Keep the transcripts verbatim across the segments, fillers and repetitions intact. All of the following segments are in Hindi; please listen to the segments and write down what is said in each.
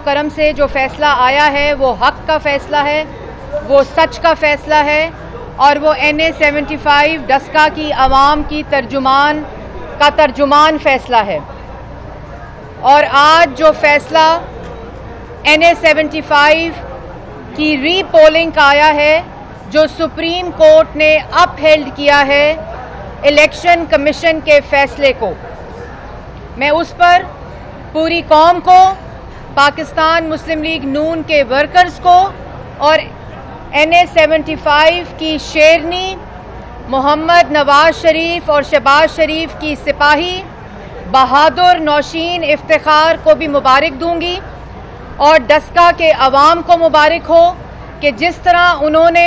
करम से जो फ़ैसला आया है वो हक़ का फ़ैसला है, वो सच का फ़ैसला है और वो N A seventy five Daska की आवाम की तर्जुमान का तर्जुमान फ़ैसला है। और आज जो फ़ैसला एन ए सेवेंटी फाइव की री पोलिंग का आया है, जो सुप्रीम कोर्ट ने अपहेल्ड किया है इलेक्शन कमीशन के फ़ैसले को, मैं उस पर पूरी कौम को, पाकिस्तान मुस्लिम लीग नून के वर्कर्स को और एन ए सेवेंटी फाइव की शेरनी मोहम्मद नवाज शरीफ और शहबाज शरीफ की सिपाही बहादुर नौशीन इफ्तिखार को भी मुबारक दूंगी और डस्का के अवाम को मुबारक हो कि जिस तरह उन्होंने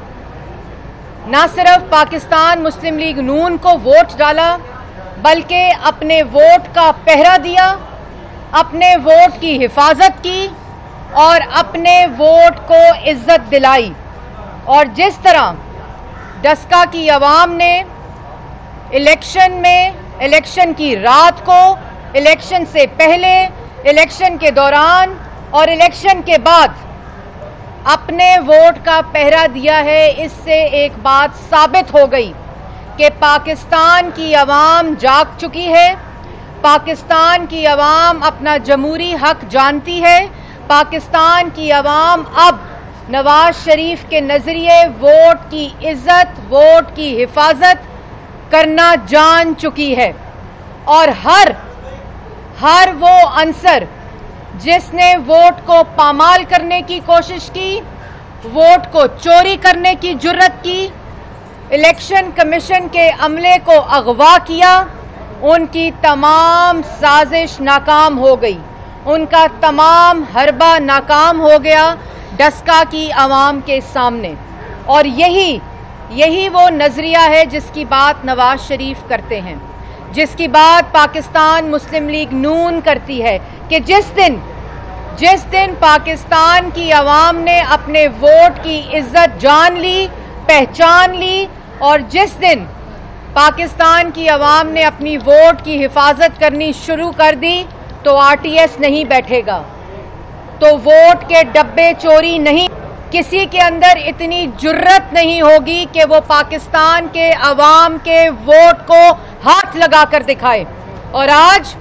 न सिर्फ पाकिस्तान मुस्लिम लीग नून को वोट डाला बल्कि अपने वोट का पहरा दिया, अपने वोट की हिफाजत की और अपने वोट को इज्जत दिलाई। और जिस तरह डस्का की आवाम ने इलेक्शन में, इलेक्शन की रात को, इलेक्शन से पहले, इलेक्शन के दौरान और इलेक्शन के बाद अपने वोट का पहरा दिया है, इससे एक बात साबित हो गई कि पाकिस्तान की आवाम जाग चुकी है, पाकिस्तान की आवाम अपना जमहूरी हक जानती है, पाकिस्तान की आवाम अब नवाज शरीफ के नज़रिए वोट की इज्जत, वोट की हिफाजत करना जान चुकी है। और हर हर वो अंसर जिसने वोट को पामाल करने की कोशिश की, वोट को चोरी करने की जुर्रत की, इलेक्शन कमीशन के अमले को अगवा किया, उनकी तमाम साजिश नाकाम हो गई, उनका तमाम हरबा नाकाम हो गया डस्का की आवाम के सामने। और यही यही वो नज़रिया है जिसकी बात नवाज शरीफ करते हैं, जिसकी बात पाकिस्तान मुस्लिम लीग नून करती है कि जिस दिन जिस दिन पाकिस्तान की आवाम ने अपने वोट की इज्जत जान ली, पहचान ली और जिस दिन पाकिस्तान की आवाम ने अपनी वोट की हिफाजत करनी शुरू कर दी तो आर टी एस नहीं बैठेगा, तो वोट के डब्बे चोरी नहीं, किसी के अंदर इतनी जुर्रत नहीं होगी कि वो पाकिस्तान के अवाम के वोट को हाथ लगाकर दिखाए। और आज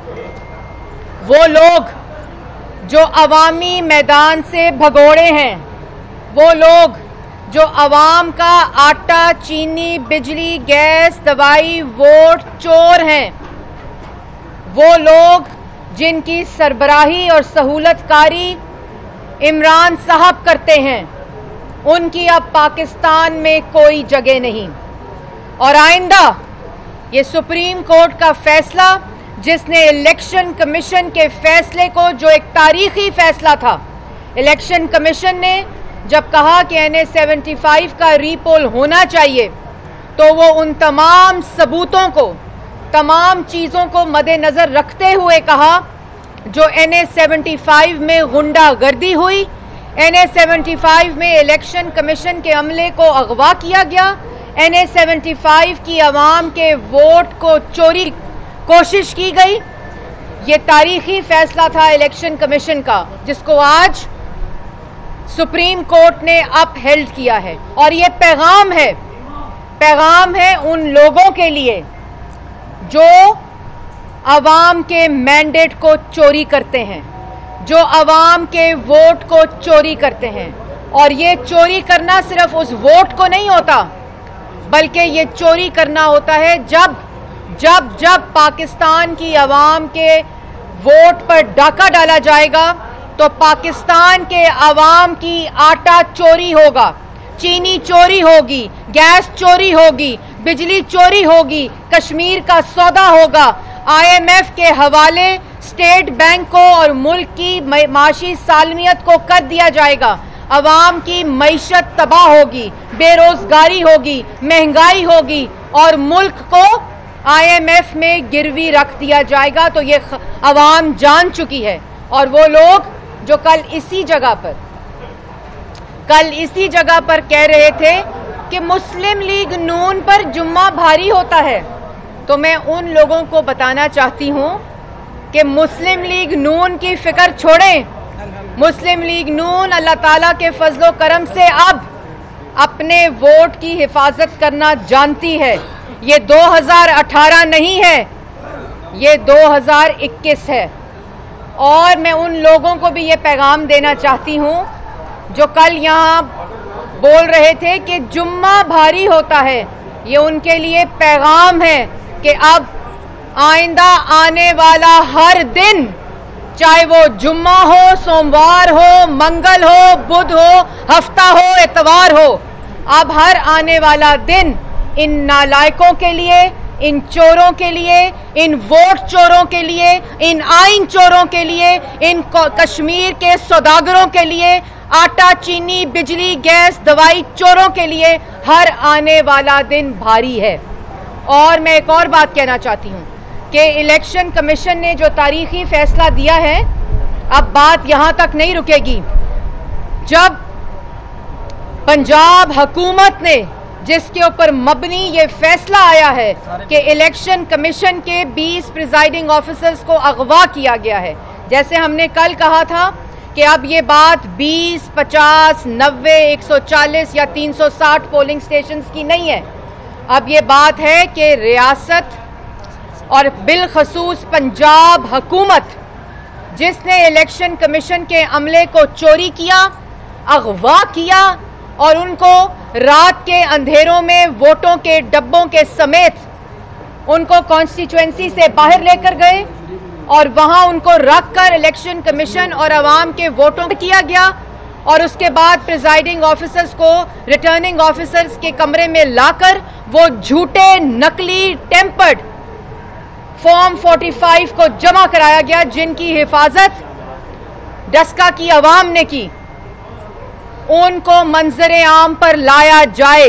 वो लोग जो अवामी मैदान से भगोड़े हैं, वो लोग जो अवाम का आटा, चीनी, बिजली, गैस, दवाई, वोट चोर हैं, वो लोग जिनकी सरबराही और सहूलतकारी इमरान साहब करते हैं, उनकी अब पाकिस्तान में कोई जगह नहीं। और आइंदा ये सुप्रीम कोर्ट का फैसला, जिसने इलेक्शन कमीशन के फैसले को, जो एक तारीखी फैसला था, इलेक्शन कमीशन ने जब कहा कि एन ए सेवेंटी फाइव का रीपोल होना चाहिए, तो वो उन तमाम सबूतों को, तमाम चीज़ों को मद्देनज़र रखते हुए कहा जो एन ए सेवेंटी फाइव में गुंडागर्दी हुई, एन ए सेवेंटी फाइव में इलेक्शन कमीशन के अमले को अगवा किया गया, एन ए सेवेंटी फाइव की आवाम के वोट को चोरी कोशिश की गई। ये तारीखी फैसला था इलेक्शन कमीशन का, जिसको आज सुप्रीम कोर्ट ने अपहेल्ड किया है। और ये पैगाम है, पैगाम है उन लोगों के लिए जो अवाम के मैंडेट को चोरी करते हैं, जो अवाम के वोट को चोरी करते हैं। और ये चोरी करना सिर्फ उस वोट को नहीं होता, बल्कि ये चोरी करना होता है जब जब जब पाकिस्तान की आवाम के वोट पर डाका डाला जाएगा तो पाकिस्तान के आवाम की आटा चोरी होगा, चीनी चोरी होगी, गैस चोरी होगी, बिजली चोरी होगी, कश्मीर का सौदा होगा, आई एम एफ के हवाले स्टेट बैंक को और मुल्क की माशी सालमियत को कर दिया जाएगा, अवाम की मईशत तबाह होगी, बेरोजगारी होगी, महंगाई होगी और मुल्क को आई एम एफ में गिरवी रख दिया जाएगा। तो ये अवाम जान चुकी है। और वो लोग जो कल इसी जगह पर कल इसी जगह पर कह रहे थे कि मुस्लिम लीग नून पर जुम्मा भारी होता है, तो मैं उन लोगों को बताना चाहती हूं कि मुस्लिम लीग नून की फिक्र छोड़ें, मुस्लिम लीग नून अल्लाह ताला के फजलो करम से अब अपने वोट की हिफाजत करना जानती है। ये दो हज़ार अठारह नहीं है, ये दो हज़ार इक्कीस है। और मैं उन लोगों को भी ये पैगाम देना चाहती हूँ जो कल यहाँ बोल रहे थे कि जुम्मा भारी होता है, ये उनके लिए पैगाम है कि अब आइंदा आने वाला हर दिन, चाहे वो जुम्मा हो, सोमवार हो, मंगल हो, बुध हो, हफ्ता हो, इतवार हो, अब हर आने वाला दिन इन नालायकों के लिए, इन चोरों के लिए, इन वोट चोरों के लिए, इन आइन चोरों के लिए, इन कश्मीर के सौदागरों के लिए, आटा, चीनी, बिजली, गैस, दवाई चोरों के लिए हर आने वाला दिन भारी है। और मैं एक और बात कहना चाहती हूँ कि इलेक्शन कमीशन ने जो तारीखी फैसला दिया है, अब बात यहाँ तक नहीं रुकेगी। जब पंजाब हुकूमत ने, जिसके ऊपर मबनी ये फैसला आया है कि इलेक्शन कमीशन के बीस प्रिजाइडिंग ऑफिसर्स को अगवा किया गया है, जैसे हमने कल कहा था कि अब ये बात बीस, पचास, नब्बे, एक सौ चालीस या तीन सौ साठ पोलिंग स्टेशंस की नहीं है। अब ये बात है कि रियासत और बिलखसूस पंजाब हुकूमत, जिसने इलेक्शन कमीशन के अमले को चोरी किया, अगवा किया और उनको रात के अंधेरों में वोटों के डब्बों के समेत उनको कॉन्स्टिट्यूएंसी से बाहर लेकर गए और वहां उनको रखकर इलेक्शन कमीशन और अवाम के वोटों किया गया, और उसके बाद प्रिजाइडिंग ऑफिसर्स को रिटर्निंग ऑफिसर्स के कमरे में लाकर वो झूठे, नकली, टेम्पर्ड फॉर्म पैंतालीस को जमा कराया गया, जिनकी हिफाजत डस्का की अवाम ने की। उनको मंजरे आम पर लाया जाए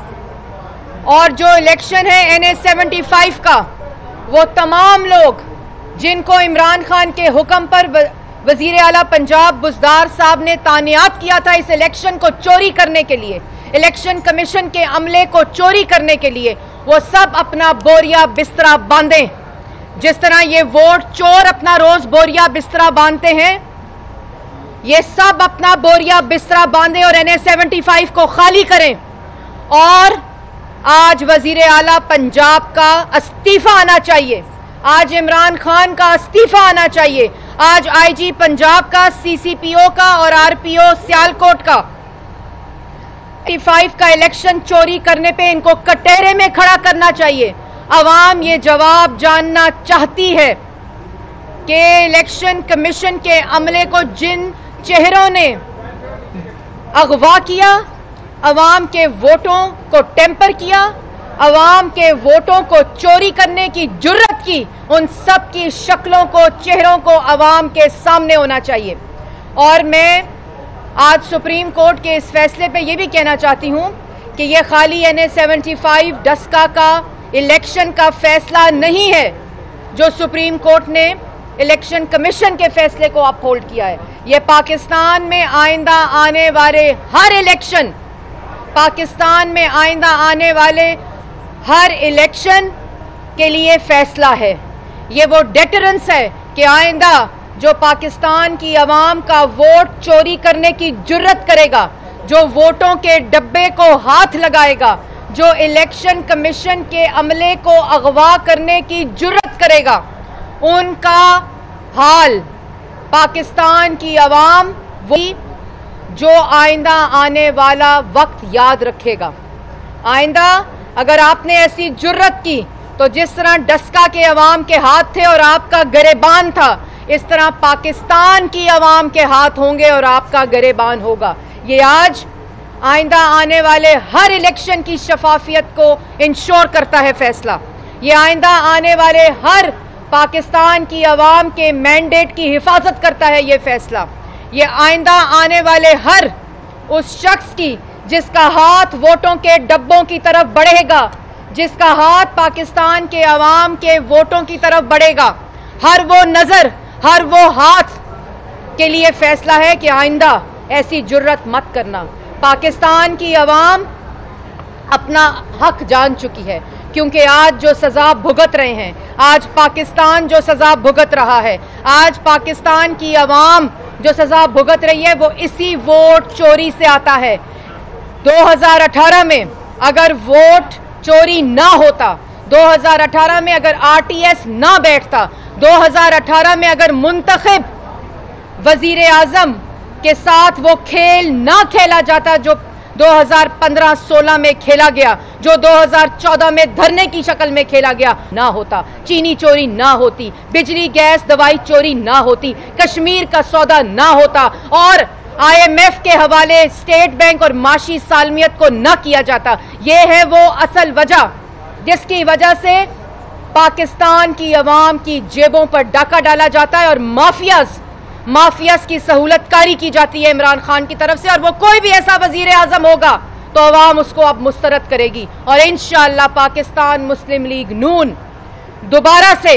और जो इलेक्शन है एन ए सेवेंटी फाइव का, वो तमाम लोग जिनको इमरान खान के हुक्म पर वजीर आला पंजाब बुज़दार साहब ने तानियात किया था इस इलेक्शन को चोरी करने के लिए, इलेक्शन कमीशन के अमले को चोरी करने के लिए, वो सब अपना बोरिया बिस्तरा बांधें। जिस तरह ये वोट चोर अपना रोज बोरिया बिस्तरा बांधते हैं, ये सब अपना बोरिया बिस्तरा बांधे और एन ए सेवेंटी फाइव को खाली करें। और आज वजीर आला पंजाब का इस्तीफा आना चाहिए, आज इमरान खान का इस्तीफा आना चाहिए, आज आई जी पंजाब का, सी सी पी ओ का और आर पी ओ सियालकोट का पचपन का इलेक्शन चोरी करने पे इनको कटहरे में खड़ा करना चाहिए। अवाम ये जवाब जानना चाहती है कि इलेक्शन कमीशन के अमले को जिन चेहरों ने अगवा किया, अवाम के वोटों को टेम्पर किया, अवाम के वोटों को चोरी करने की जुर्रत की, उन सब की शक्लों को, चेहरों को अवाम के सामने होना चाहिए। और मैं आज सुप्रीम कोर्ट के इस फैसले पे ये भी कहना चाहती हूँ कि ये खाली N A seventy five Daska का इलेक्शन का फैसला नहीं है जो सुप्रीम कोर्ट ने इलेक्शन कमीशन के फैसले को अपहोल्ड किया है। ये पाकिस्तान में आइंदा आने वाले हर इलेक्शन, पाकिस्तान में आइंदा आने वाले हर इलेक्शन के लिए फैसला है। ये वो डेटरेंस है कि आइंदा जो पाकिस्तान की आवाम का वोट चोरी करने की जुर्रत करेगा, जो वोटों के डब्बे को हाथ लगाएगा, जो इलेक्शन कमीशन के अमले को अगवा करने की जुर्रत करेगा, उनका हाल पाकिस्तान की आवाम वही जो आइंदा आने वाला वक्त याद रखेगा। आइंदा अगर आपने ऐसी जुर्रत की तो जिस तरह डस्का के अवाम के हाथ थे और आपका गरेबान था, इस तरह पाकिस्तान की आवाम के हाथ होंगे और आपका गरेबान होगा। ये आज आइंदा आने वाले हर इलेक्शन की शफाफियत को इंश्योर करता है फैसला। ये आइंदा आने वाले हर पाकिस्तान की आवाम के मैंडेट की हिफाजत करता है ये फैसला। ये आइंदा आने वाले हर उस शख्स की जिसका हाथ वोटों के डब्बों की तरफ बढ़ेगा, जिसका हाथ पाकिस्तान के अवाम के वोटों की तरफ बढ़ेगा, हर वो नज़र, हर वो हाथ के लिए फैसला है कि आइंदा ऐसी जुर्रत मत करना। पाकिस्तान की अवाम अपना हक जान चुकी है, क्योंकि आज जो सज़ा भुगत रहे हैं, आज पाकिस्तान जो सज़ा भुगत रहा है, आज पाकिस्तान की अवाम जो सजा भुगत रही है वो इसी वोट चोरी से आता है। दो हज़ार अठारह में अगर वोट चोरी ना होता, दो हज़ार अठारह में अगर आरटीएस ना बैठता, दो हज़ार अठारह में अगर मुंतखब वजीर आजम के साथ वो खेल ना खेला जाता जो दो हज़ार पंद्रह सोलह में खेला गया, जो दो हज़ार चौदह में धरने की शक्ल में खेला गया, ना होता, चीनी चोरी ना होती, बिजली गैस दवाई चोरी ना होती, कश्मीर का सौदा ना होता और आईएमएफ के हवाले स्टेट बैंक और माशी सालमियत को ना किया जाता। ये है वो असल वजह जिसकी वजह से पाकिस्तान की अवाम की जेबों पर डाका डाला जाता है और माफियाज माफियाज की सहूलतकारी की जाती है इमरान खान की तरफ से। और वो कोई भी ऐसा वजीर आजम होगा तो अवाम उसको अब मुस्तरद करेगी और इंशाअल्लाह पाकिस्तान मुस्लिम लीग नून दोबारा से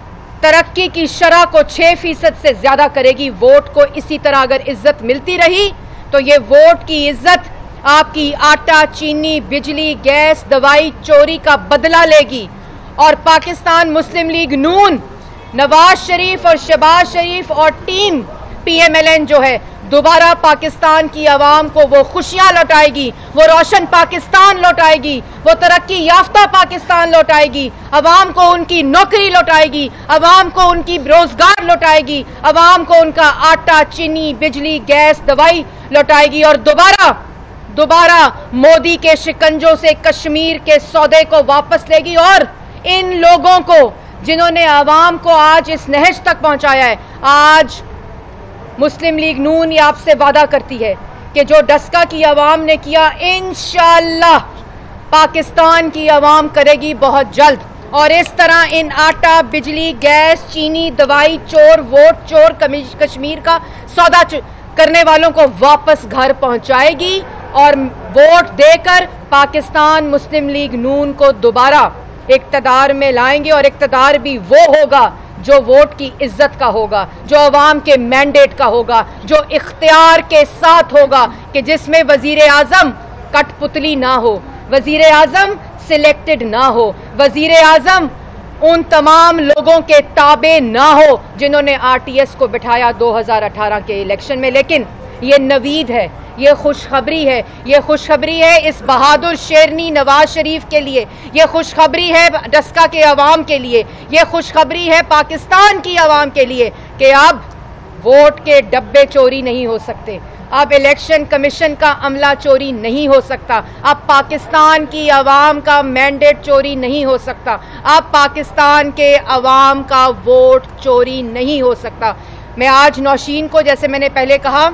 तरक्की की शरह को छह फीसद से ज्यादा करेगी। वोट को इसी तरह अगर इज्जत मिलती रही तो ये वोट की इज्जत आपकी आटा, चीनी, बिजली, गैस, दवाई चोरी का बदला लेगी और पाकिस्तान मुस्लिम लीग नून, नवाज शरीफ और शहबाज शरीफ और टीम पीएमएलएन जो है दोबारा पाकिस्तान की आवाम को वो खुशियां लौटाएगी, वो रोशन पाकिस्तान लौटाएगी, वो तरक्की याफ्ता पाकिस्तान लौटाएगी, आवाम को उनकी नौकरी लौटाएगी, आवाम को उनकी रोजगार लौटाएगी, आवाम को उनका आटा, चीनी, बिजली, गैस, दवाई लौटाएगी और दोबारा दोबारा मोदी के शिकंजों से कश्मीर के सौदे को वापस लेगी। और इन लोगों को जिन्होंने आवाम को आज इस नहज तक पहुंचाया है, आज मुस्लिम लीग नून ये आपसे वादा करती है कि जो डस्का की आवाम ने किया इंशाअल्लाह पाकिस्तान की आवाम करेगी बहुत जल्द। और इस तरह इन आटा, बिजली, गैस, चीनी, दवाई चोर, वोट चोर, कश्मीर का सौदा करने वालों को वापस घर पहुंचाएगी और वोट देकर पाकिस्तान मुस्लिम लीग नून को दोबारा इक्तदार में लाएंगे। और इक्तदार भी वो होगा जो वोट की इज्जत का होगा, जो अवाम के मैंडेट का होगा, जो इख्तियार के साथ होगा, कि जिसमें वजीर आजम कठपुतली ना हो, वजीर आजम सिलेक्टेड ना हो, वजीर आजम उन तमाम लोगों के ताबे ना हो जिन्होंने आरटीएस को बिठाया दो हज़ार अठारह के इलेक्शन में। लेकिन ये नवीद है, ये खुशखबरी है, ये खुशखबरी है इस बहादुर शेरनी नवाज शरीफ के लिए, ये खुशखबरी है डस्का के अवाम के लिए, ये खुशखबरी है पाकिस्तान की अवाम के लिए कि अब वोट के डब्बे चोरी नहीं हो सकते, अब इलेक्शन कमीशन का अमला चोरी नहीं हो सकता, अब पाकिस्तान की अवाम का मैंडेट चोरी नहीं हो सकता, अब पाकिस्तान के अवाम का वोट चोरी नहीं हो सकता। मैं आज नौशीन को, जैसे मैंने पहले कहा,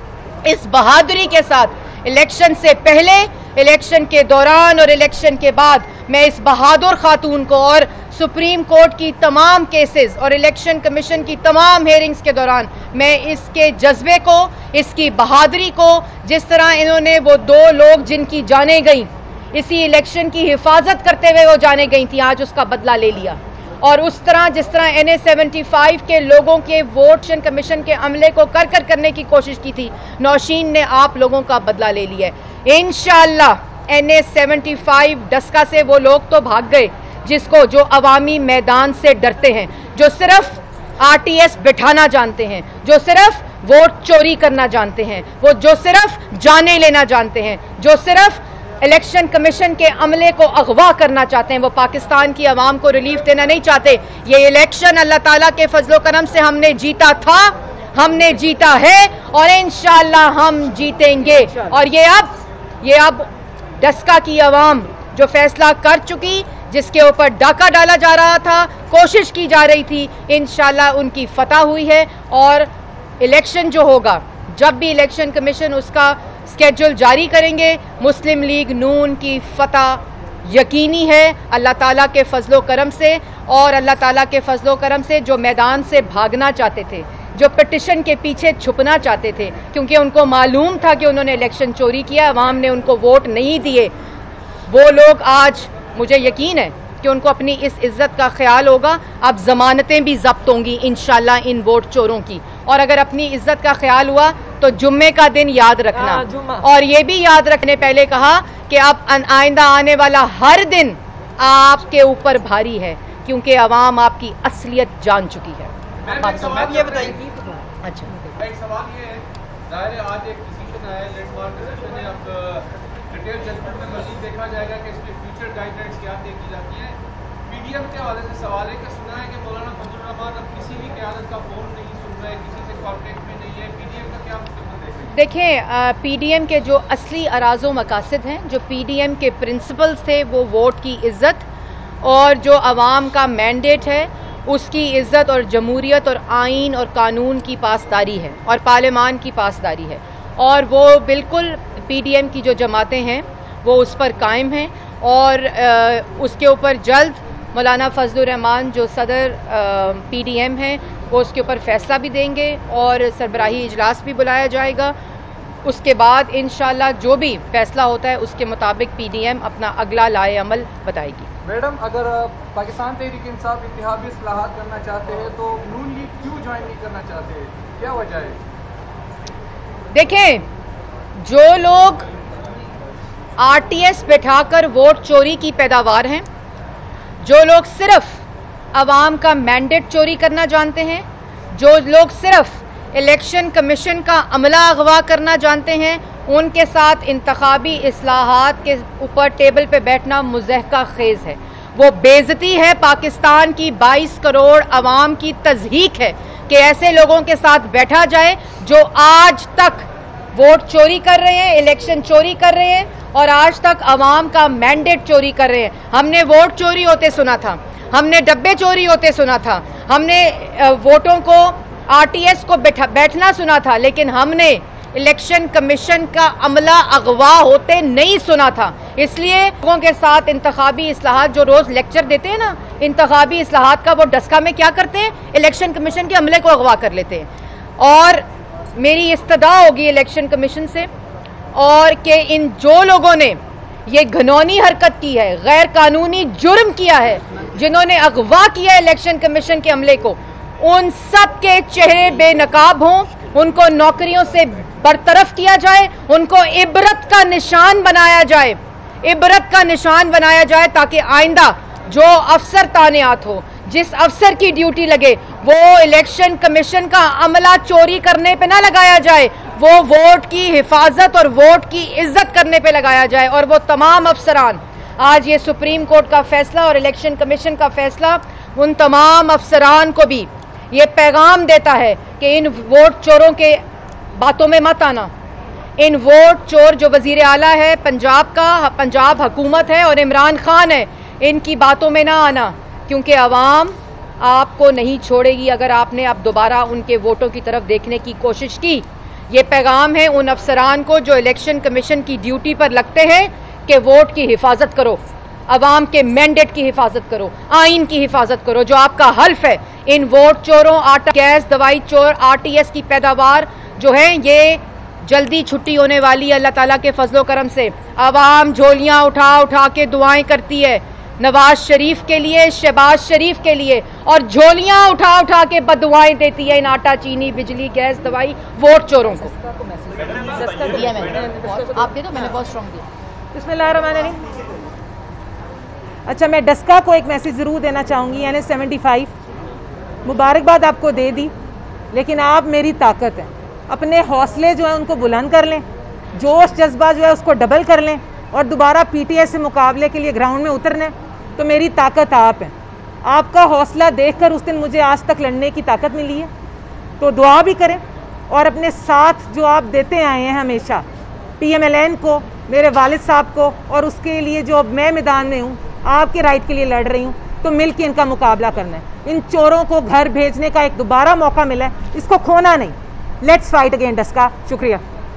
इस बहादुरी के साथ इलेक्शन से पहले, इलेक्शन के दौरान और इलेक्शन के बाद मैं इस बहादुर खातून को और सुप्रीम कोर्ट की तमाम केसेस और इलेक्शन कमीशन की तमाम हेयरिंग्स के दौरान मैं इसके जज्बे को, इसकी बहादुरी को, जिस तरह इन्होंने वो दो लोग जिनकी जाने गई इसी इलेक्शन की हिफाजत करते हुए वो जाने गई थी, आज उसका बदला ले लिया। और उस तरह जिस तरह एन ए सेवेंटी फाइव के लोगों के वोट कमीशन के अमले को कर कर करने की कोशिश की थी, नौशीन ने आप लोगों का बदला ले लिया है। इंशाअल्लाह N A seventy five Daska से वो लोग तो भाग गए जिसको जो अवामी मैदान से डरते हैं, जो सिर्फ आरटीएस बिठाना जानते हैं, जो सिर्फ वोट चोरी करना जानते हैं, वो जो सिर्फ जाने लेना जानते हैं, जो सिर्फ इलेक्शन कमीशन के अमले को अगवा करना चाहते हैं, वो पाकिस्तान की आवाम को रिलीफ देना नहीं चाहते। ये इलेक्शन अल्लाह ताला के फजलो करम से हमने जीता था, हमने जीता है और इंशाअल्लाह हम जीतेंगे। और ये अब ये अब डस्का की आवाम जो फैसला कर चुकी, जिसके ऊपर डाका डाला जा रहा था, कोशिश की जा रही थी, इंशाअल्लाह उनकी फतह हुई है। और इलेक्शन जो होगा, जब भी इलेक्शन कमीशन उसका स्केड्यूल जारी करेंगे, मुस्लिम लीग नून की फतह यकीनी है अल्लाह ताला के फजलो करम से। और अल्लाह ताला के फजलो करम से जो मैदान से भागना चाहते थे, जो पिटिशन के पीछे छुपना चाहते थे, क्योंकि उनको मालूम था कि उन्होंने इलेक्शन चोरी किया, अवाम ने उनको वोट नहीं दिए, वो लोग आज, मुझे यकीन है कि उनको अपनी इस इज्जत का ख्याल होगा। अब जमानतें भी जब्त होंगी इंशाल्लाह इन वोट चोरों की। और अगर अपनी इज्जत का ख्याल हुआ तो जुम्मे का दिन याद रखना, और ये भी याद रखने, पहले कहा कि अब आइंदा आने वाला हर दिन आपके ऊपर भारी है, क्योंकि अवाम आपकी असलियत जान चुकी है। ये बताइए। अच्छा। एक सवाल ये है, जाहिर है आज एक डिसीजन आया है, लैंडमार्क डिसीजन है, अब डिटेल जजमेंट में मजीद देखा जाएगा कि इसमें फ्यूचर गाइडलाइंस क्या तय की जाती है। पीडीएम के हवाले से सवाल है कि सुना है कि मौलाना फजल रहमान अब किसी भी क़यादत का फ़ोन नहीं सुन रहे, किसी से कॉन्टेक्ट में नहीं है, पीडीएम का क्या मुस्तक़बिल देखें? देखें, पीडीएम के जो असली अराज़ो मकासद हैं, जो पीडीएम के प्रिंसिपल्स थे, वो वोट की इज़्ज़त और जो आवाम का मैंडेट है उसकी इज़्ज़त और जमहूरियत और आइन और कानून की पासदारी है और पार्लियामान की पासदारी है, और वो बिल्कुल पीडीएम की जो जमातें हैं वो उस पर कायम हैं और आ, उसके ऊपर जल्द मौलाना फजलुर रहमान जो सदर पीडीएम हैं वो उसके ऊपर फ़ैसला भी देंगे और सरबराही इजलास भी बुलाया जाएगा। उसके बाद इंशाल्लाह जो भी फैसला होता है उसके मुताबिक पीडीएम अपना अगला लाए अमल बताएगी। मैडम, अगर पाकिस्तान तहरीक इंसाफ इत्तिहादी इस्लाहात करना चाहते हैं तो नून लीग क्यों ज्वाइन नहीं करना चाहते हैं, क्या वजह है? देखें, जो लोग आरटीएस बैठाकर वोट चोरी की पैदावार हैं, जो लोग सिर्फ अवाम का मैंडेट चोरी करना जानते हैं, जो लोग सिर्फ इलेक्शन कमीशन का अमला अगवा करना जानते हैं, उनके साथ इंतखाबी इस्लाहात के ऊपर टेबल पे बैठना मुज़हका खेज़ है। वो बेइज्जती है पाकिस्तान की बाईस करोड़ अवाम की तज़हीक है कि ऐसे लोगों के साथ बैठा जाए जो आज तक वोट चोरी कर रहे हैं, इलेक्शन चोरी कर रहे हैं और आज तक अवाम का मैंडेट चोरी कर रहे हैं। हमने वोट चोरी होते सुना था, हमने डब्बे चोरी होते सुना था, हमने वोटों को आरटीएस को बैठा बैठना सुना था, लेकिन हमने इलेक्शन कमीशन का अमला अगवा होते नहीं सुना था। इसलिए लोगों के साथ इंतखाबी इस्लाहात जो रोज़ लेक्चर देते हैं ना, इंतखाबी इस्लाहात का, वो डस्का में क्या करते हैं, इलेक्शन कमीशन के अमले को अगवा कर लेते हैं। और मेरी इस्तदा होगी इलेक्शन कमीशन से और कि इन जो लोगों ने ये घनौनी हरकत की है, गैर कानूनी जुर्म किया है, जिन्होंने अगवा किया इलेक्शन कमीशन के अमले को, उन सब के चेहरे बेनकाब हों, उनको नौकरियों से बरतरफ किया जाए, उनको इबरत का निशान बनाया जाए, इबरत का निशान बनाया जाए ताकि आइंदा जो अफसर तानियात हो, जिस अफसर की ड्यूटी लगे, वो इलेक्शन कमीशन का अमला चोरी करने पे ना लगाया जाए, वो वोट की हिफाजत और वोट की इज्जत करने पे लगाया जाए। और वो तमाम अफसरान, आज ये सुप्रीम कोर्ट का फैसला और इलेक्शन कमीशन का फैसला उन तमाम अफसरान को भी ये पैगाम देता है कि इन वोट चोरों के बातों में मत आना। इन वोट चोर जो वजीर आला है पंजाब का, पंजाब हुकूमत है और इमरान खान है, इनकी बातों में ना आना, क्योंकि अवाम आपको नहीं छोड़ेगी अगर आपने अब दोबारा उनके वोटों की तरफ देखने की कोशिश की। ये पैगाम है उन अफसरान को जो इलेक्शन कमीशन की ड्यूटी पर लगते हैं कि वोट की हिफाजत करो, अवाम के मैंडेट की हिफाजत करो, आइन की हिफाजत करो। जो आपका हल्फ है इन वोट चोरों, आटा गैस दवाई चोर, आरटीएस की पैदावार जो है ये जल्दी छुट्टी होने वाली है अल्लाह ताला के फजलो करम से। अवाम झोलियाँ उठा उठा के दुआएं करती है नवाज शरीफ के लिए, शहबाज शरीफ के लिए, और झोलियाँ उठा उठा के बदुआएं देती है इन आटा, चीनी, बिजली, गैस, दवाई वोट चोरों को। दिया मैंने, आप दे दो, मैंने बहुत स्ट्रॉन्ग दिया। बिस्मिल्लाहिर्रहमानिर्रहीम। अच्छा, मैं डस्का को एक मैसेज ज़रूर देना चाहूँगी। यानी सेवेंटी फाइव मुबारकबाद आपको दे दी, लेकिन आप मेरी ताकत हैं। अपने हौसले जो है उनको बुलंद कर लें, जोश जज्बा जो है उसको डबल कर लें और दोबारा पीटीआई से मुकाबले के लिए ग्राउंड में उतरने। तो मेरी ताकत आप हैं। आपका हौसला देखकर उस दिन मुझे आज तक लड़ने की ताकत मिली है। तो दुआ भी करें और अपने साथ जो आप देते आए हैं हमेशा पीएमएलएन को, मेरे वालिद साहब को, और उसके लिए जो मैं मैदान में हूँ आपके राइट के लिए लड़ रही हूँ, तो मिल के इनका मुकाबला करना है। इन चोरों को घर भेजने का एक दोबारा मौका मिला है, इसको खोना नहीं। Let's fight again Daska. शुक्रिया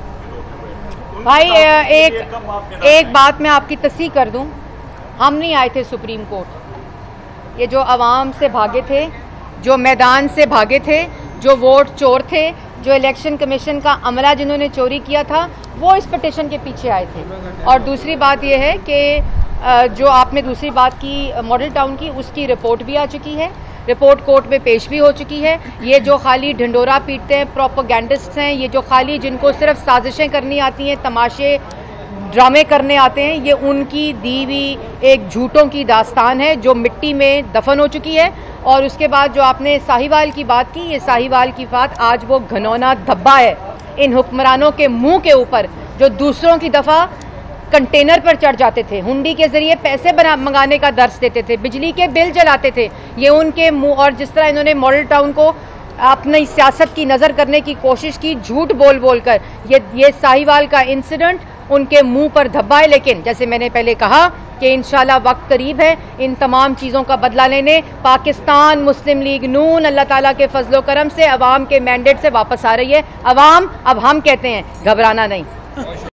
भाई। एक एक बात मैं आपकी तस्दीक कर दूं, हम नहीं आए थे सुप्रीम कोर्ट। ये जो अवाम से भागे थे, जो मैदान से भागे थे, जो वोट चोर थे, जो इलेक्शन कमीशन का अमला जिन्होंने चोरी किया था, वो इस पिटीशन के पीछे आए थे। और दूसरी बात यह है कि जो आपने दूसरी बात की मॉडल टाउन की, उसकी रिपोर्ट भी आ चुकी है, रिपोर्ट कोर्ट में पेश भी हो चुकी है। ये जो खाली ढिंडोरा पीटते हैं, प्रोपेगेंडिस्ट हैं, ये जो खाली जिनको सिर्फ साजिशें करनी आती हैं, तमाशे ड्रामे करने आते हैं, ये उनकी दी हुई एक झूठों की दास्तान है जो मिट्टी में दफन हो चुकी है। और उसके बाद जो आपने साहिवाल की बात की, ये साहिवाल की बात आज वो घनौना धब्बा है इन हुक्मरानों के मुंह के ऊपर, जो दूसरों की दफ़ा कंटेनर पर चढ़ जाते थे, हुंडी के जरिए पैसे बना मंगाने का दर्स देते थे, बिजली के बिल जलाते थे, ये उनके मुंह। और जिस तरह इन्होंने मॉडल टाउन को अपनी सियासत की नज़र करने की कोशिश की, झूठ बोल बोल कर, ये ये साहिवाल का इंसिडेंट उनके मुंह पर धब्बा है। लेकिन जैसे मैंने पहले कहा कि इंशाल्लाह वक्त करीब है इन तमाम चीज़ों का बदला लेने। पाकिस्तान मुस्लिम लीग नून अल्लाह ताला के फजलो करम से अवाम के मैंडेट से वापस आ रही है। अवाम अब हम कहते हैं घबराना नहीं।